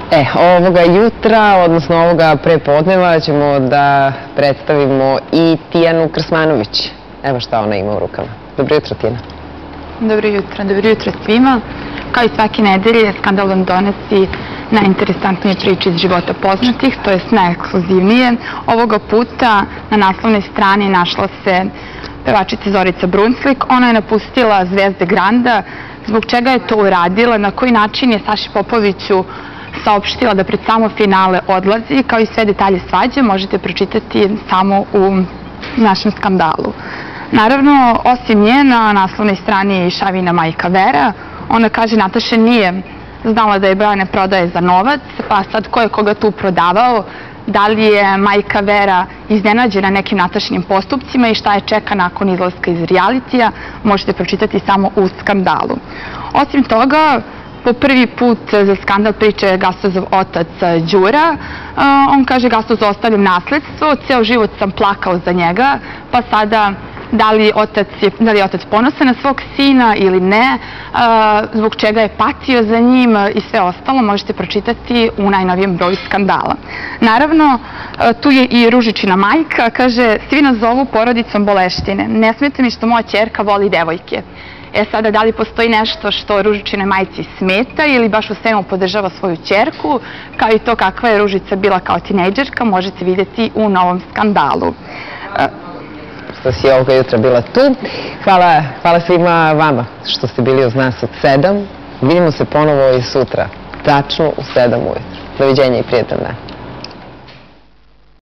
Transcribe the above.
Ovoga jutra, odnosno ovoga prepodneva, ćemo da predstavimo i Tijanu Krsmanović. Evo šta ona ima u rukama. Dobro jutro, Tijana. Dobro jutro svima. Kao i svake nedelje, Skandal vam donosi najinteresantnije priče iz života poznatih, to je najekskluzivnije. Ovoga puta na naslovnoj strani našla se pevačica Zorica Brunslik. Ona je napustila Zvezde Granda. Zbog čega je to uradila, na koji način je Saši Popoviću saopštila da pred samo finale odlazi, kao i sve detalje svađe možete pročitati samo u našem Skandalu. Naravno, osim nje, na naslovnoj strani je i Šavina majka Vera. Ona kaže Nataša nije znala da je Bojana prodaje za novac, pa sad ko je koga tu prodavao, da li je majka Vera iznenađena nekim Natašinim postupcima i šta je čeka nakon izlaska iz realitija, možete pročitati samo u Skandalu. Osim toga, po prvi put za Skandal priče Gastozov otac Đura. On kaže Gastoz ostavljam nasledstvo, ceo život sam plakao za njega, pa sada da li je otac ponosan na svog sina ili ne, zbog čega je patio za njim i sve ostalo možete pročitati u najnovijem broju Skandala. Naravno, tu je i Ružičina majka, kaže svi nas zovu porodicom boleštine, ne smeta mi što moja ćerka voli devojke. Sada, da li postoji nešto što Ružičinoj majci smeta ili baš u svemu podržava svoju ćerku, kao i to kakva je Ružica bila kao tinejdžerka, možete vidjeti u novom Skandalu. Što si ovoga jutra bila tu. Hvala svima vama što ste bili uz nas od 7. Vidimo se ponovo i sutra, tačno u 7 ujutro. Doviđenja i prijatan dan.